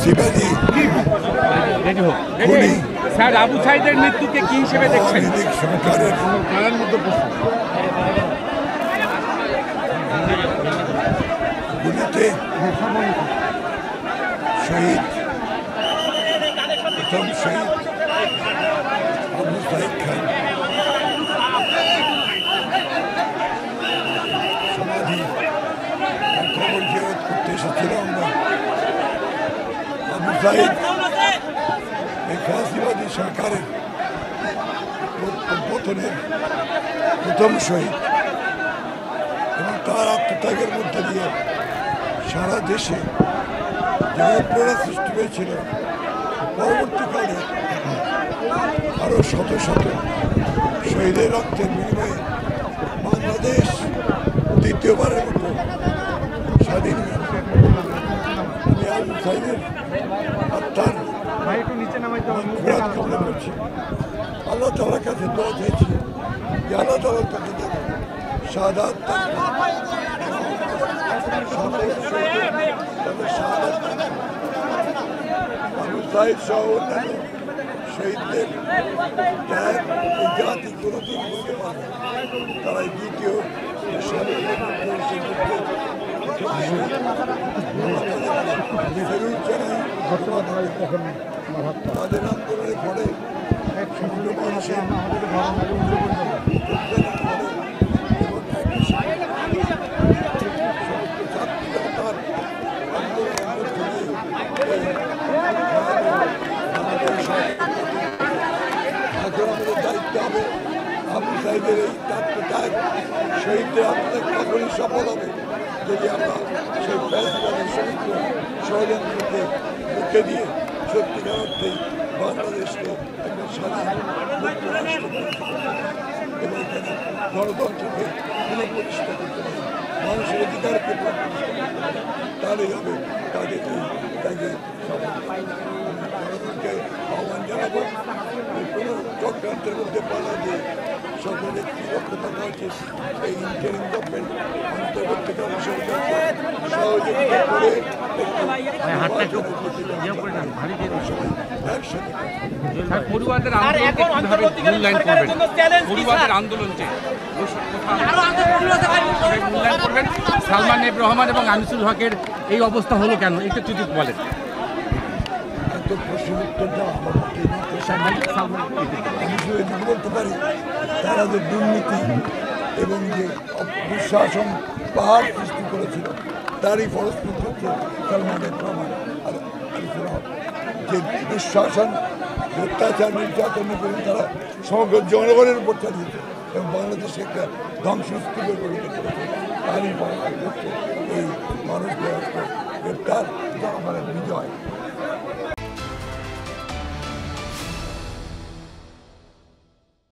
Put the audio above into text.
ফ্যাসিবাদী স্যার আবু সাইদের মৃত্যুকে কি হিসেবে দেখছেন? সরকারের গুলিতে শহীদ প্রথম শহীদ আবু সাইদ খান সমাধি খবর জিয়ারত করতে এসেছিলাম আমরা। আবু সাইদ এই ফ্যাসিবাদী সরকারের পতনের প্রথম শহীদ এবং তার আত্মত্যাগের মধ্যে দিয়ে সারা দেশে যে প্রেরণা সৃষ্টি হয়েছিল, পরবর্তীকালে আরো শত শত শহীদের রক্তের বিনিময়ে বাংলাদেশ দ্বিতীয়বারের মতো স্বাধীন হয়েছে। আমি আবু সাইদের আত্মার কামনা করছি, আল্লাহ তাআলার কাছে দোয়া চাইছি যে আল্লাহ তাআলার কাছে শাহাদাত আবু সাইদ সহ অন্যান্য শহীদদের জাতি কোনোদিন বলতে পারে তারা দ্বিতীয় তাদের আন্দোলনের পরে মানুষের দায়িত্ব হবে আবু সাইদের এই আত্মত্যাগ শহীদদের আত্মত্যাগ তখনই সফল হবে যদি আমরা সেই ফ্যাসিবাদের সমস্ত ষড়যন্ত্রকে মুখে দিয়ে সত্যিকার অর্থে বাংলাদেশকে একটা স্বাধীন মুক্ত রাষ্ট্র এবং এখানে গণতন্ত্রকে পুনঃপ্রতিষ্ঠা করতে পারে, মানুষের অধিকারকে পুনঃপ্রতিষ্ঠা করতে পারে, তাহলেই হবে তাদের এই ত্যাগের জনগণকে আহ্বান জানাবো কোনো চক্রান্তের মধ্যে পালা দিয়ে সকলের লক্ষ্য থাকা উচিত। এই ইন্টারিম গভর্নমেন্ট অন্তর্বর্তীকালীন সরকারকে সহযোগিতা করে পরিবারের আন্দোলন মূল্যায়ন করবেন সালমান এফ রহমান এবং আনিসুল হকের এই অবস্থা হলো কেন, একটু যদি বলেন। এত প্রশ্ন উত্তরটা আমি শুধু বলতে পারি তারা যে দুর্নীতি এবং যে দুঃশাসন পাহাড় সৃষ্টি করেছিল তারই ফলশ্রুতি হচ্ছে সালমান এফ রহমান আর আনিসুল হক। যে দুঃশাসন অত্যাচার নির্যাতন করে তারা সমগ্র জনগণের উপর চালিয়েছে এবং বাংলাদেশে একটা ধ্বংসস্তূপে পরিণত করেছে, তারই হচ্ছে এই মানুষদের গ্রেপ্তার জনগণের বিজয়।